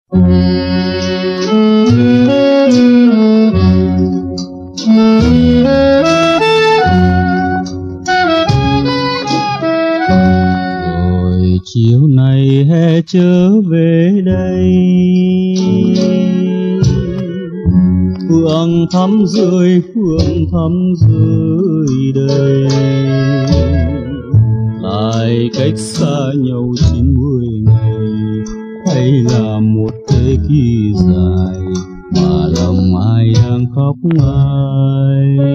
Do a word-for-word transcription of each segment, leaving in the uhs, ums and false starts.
Rồi chiều nay hè trở về đây, phượng thắm rơi, phượng thắm rơi đây, lại cách xa nhau chín mươi ngày, hay là một thế kỷ dài mà lòng ai đang khóc ai.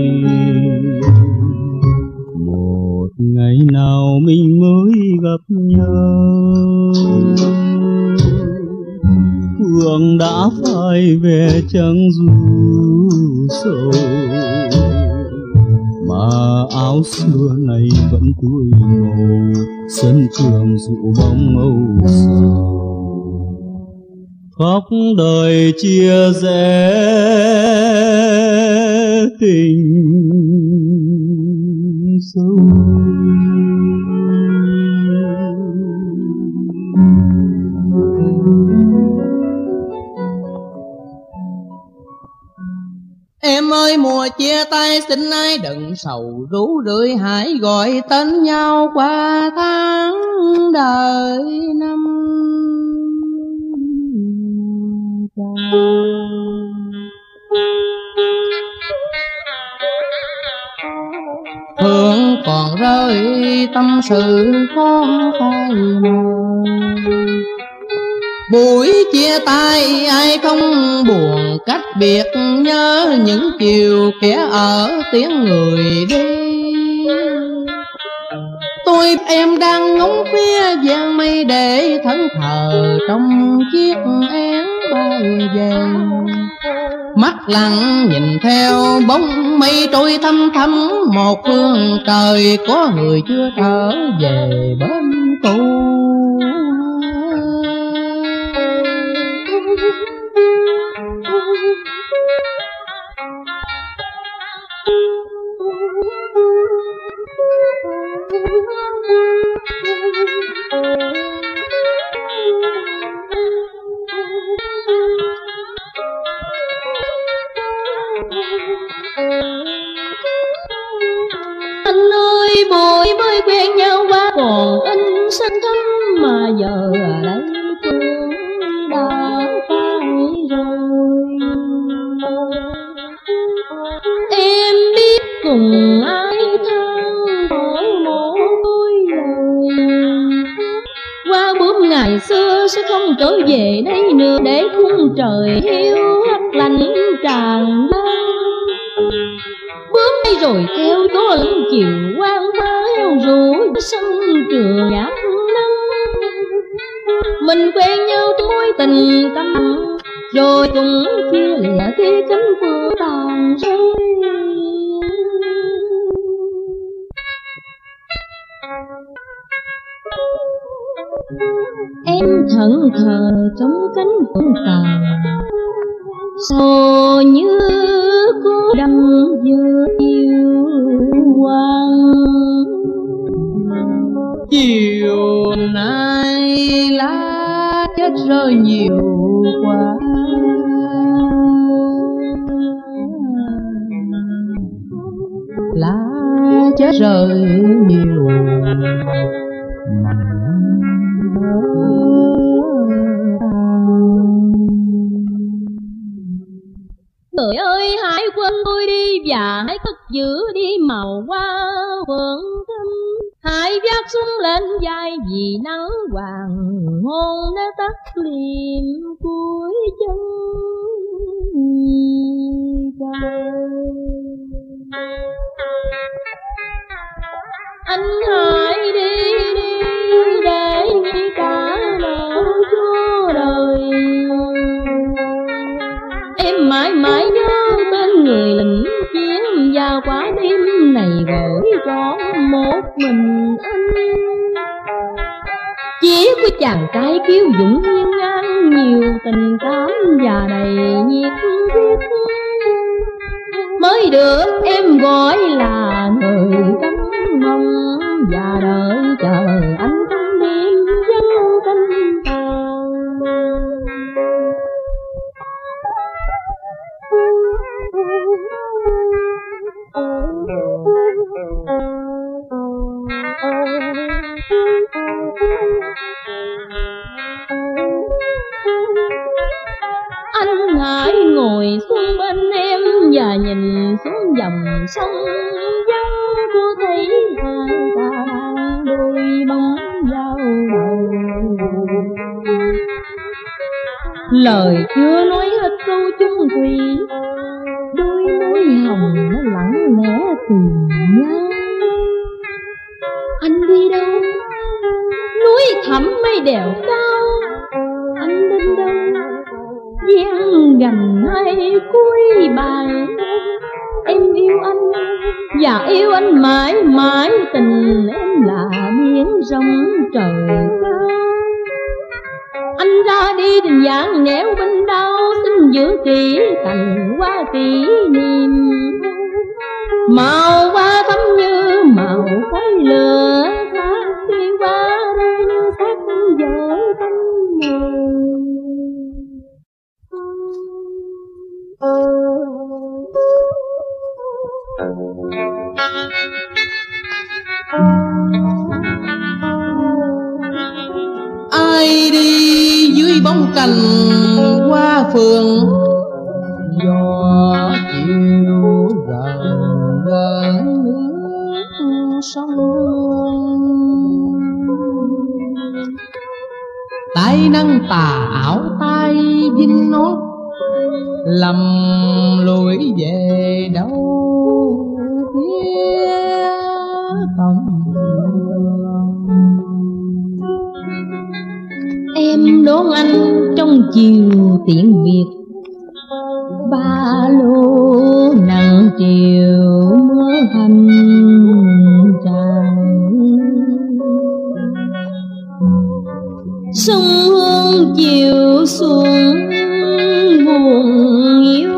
Một ngày nào mình mới gặp nhau, phượng đã phai về trắng ru sầu, mà áo xưa này vẫn tuổi màu, sân trường dụ bóng âu sầu. Khóc đời chia rẽ tình sâu. Em ơi mùa chia tay xin ai đừng sầu rú rượi, hãy gọi tên nhau qua tháng đời năm. Hương còn rơi tâm sự khó phai màu, buổi chia tay ai không buồn cách biệt, nhớ những chiều kẻ ở tiếng người đi. Tôi em đang ngóng phía giang mây để thẫn thờ trong chiếc én bay về, mắt lặng nhìn theo bóng mây trôi thăm thăm một phương trời, có người chưa trở về bên tôi. Anh ơi bội mới quen nhau qua còn in sân thắm, mà giờ ở đây phương đã phai rồi. Em biết cùng ai than mỗi mồ côi lời, qua bướm ngày xưa sẽ không trở về đây nữa, để khung trời hiu hắt lạnh tràn lan. Bướm đi rồi theo gió lưng chiều quang phá heo rủ sân trường nhạt nắng. Mình quen nhau mối tình tâm, rồi cũng chia lìa khi cánh vừa tàn rơi. Em thẫn thờ trong cánh phượng tàn, sầu như cô đầm giữa yêu quang. Chiều nay lá chết rơi nhiều quá, lá chết rơi nhiều Người ơi hãy quên tôi đi, và hãy cất giữ đi màu hoa phượng thắm. Hãy vác xuống lên vai vì nắng hoàng hôn đã tắt liệm cuối chân trời. Anh hãy đi đi để cả nỗi cho đời. Em mãi mãi nhớ tên người lính chiến, và quả đêm này gửi cho một mình anh. Chỉ có chàng trai kiêu dũng hiên ngang, nhiều tình cảm và đầy nhiệt huyết, mới được em gọi là người canh mong và đợi chờ anh trong đêm vắng canh tàn. Hải ngồi xuống bên em và nhìn xuống dòng sông vắng, cô thấy hai ta đôi bóng giao đầu. Lời chưa nói hết câu chung thủy, đôi môi hồng nó lặng lẽ tìm nhau. Anh đi đâu? Núi thẳm mây đèo cao. Anh đến đâu? Giang gành hay cuối bài. Em yêu anh và yêu anh mãi mãi, tình em là biển rộng trời cao. Anh ra đi tình dạng nẻo bên đau, xin giữ kỹ cành hoa kỷ niệm. Màu hoa thắm như màu khói lửa, khác khi qua đây như sắc vỡ tâm hồn. Ai đi dưới bóng cành hoa phượng, gió chiều gần gần nước sông. Tay nâng tà áo tay vinh nốt, lầm lùi về đâu phía không. Em đón anh trong chiều tiễn biệt, ba lô nặng chiều mưa hành tràn. Sông Hương chiều xuống buồn yêu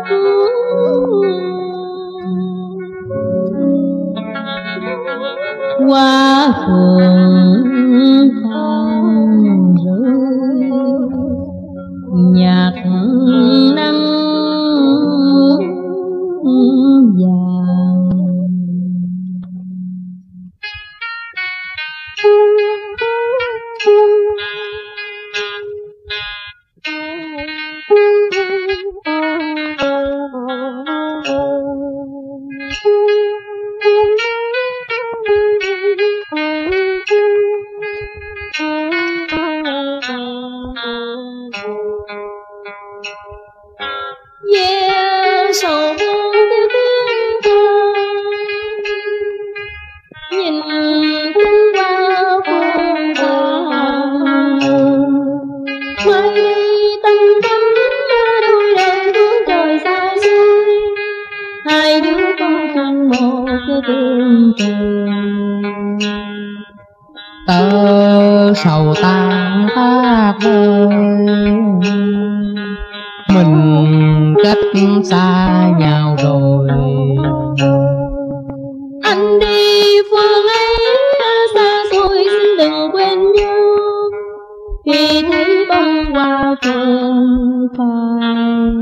qua phường than rơi nhạc nắng vàng. Yeah, sầu buồn theo tiếng ca, nhìn cánh hoa phương vàng. Mai đây tâm thắm đôi lời hướng trời xa xôi, hai đứa con chung một cái tiếng trường. Tơ sầu tan tác vơi, mình cách xa nhau rồi. Anh đi phương ấy xa xôi, xin đừng quên nhau khi thấy bông hoa phượng phai.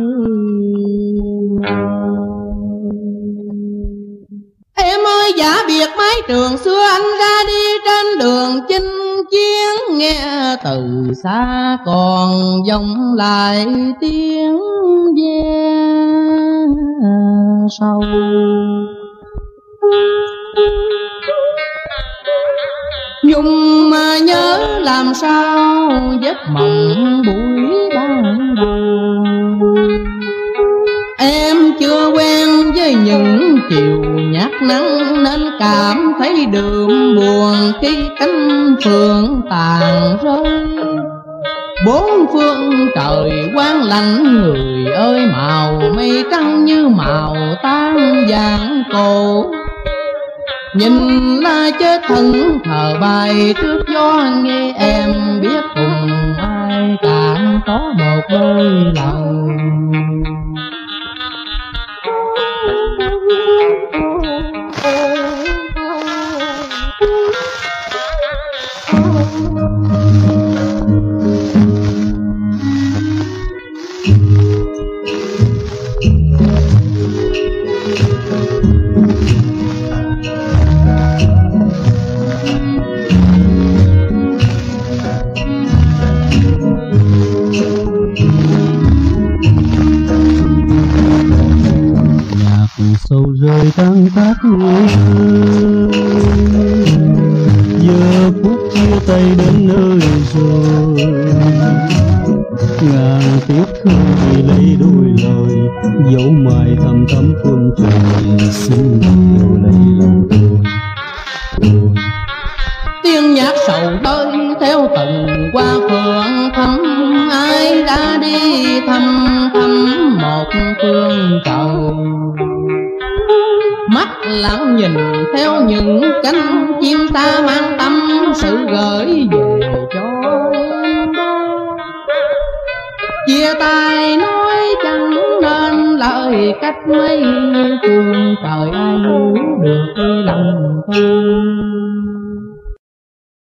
Em ơi giả biệt mái trường xưa, anh ra đi trên đường chinh chiến, nghe từ xa còn vọng lại tiếng ve sầu. Nhung mà nhớ làm sao giấc mộng buổi ban đầu. Em chưa quen với những chiều nhát nắng, nên cảm thấy đượm buồn khi cánh phượng tàn rơi. Bốn phương trời quang lạnh, người ơi màu mây trắng như màu tan vàng cổ. Nhìn là chết thân thờ bay trước gió, nghe em biết cùng ai càng có một đôi lòng. sầu rơi tan tác người ơi, giờ phút chia tay đến nơi rồi. Ngàn tiếc thương vì lấy đôi lời dấu mài thầm thắm phương trời, xin điều lấy lòng tôi. Tiếng nhạc sầu tới theo từng qua phượng thăm, ai đã đi thăm thăm một phương trời. Mắt lặng nhìn theo những cánh chim ta mang tâm sự gửi về cho em đó. Chia tay nói chẳng nên lời cách mấy phương trời, ai hiểu được lòng tôi.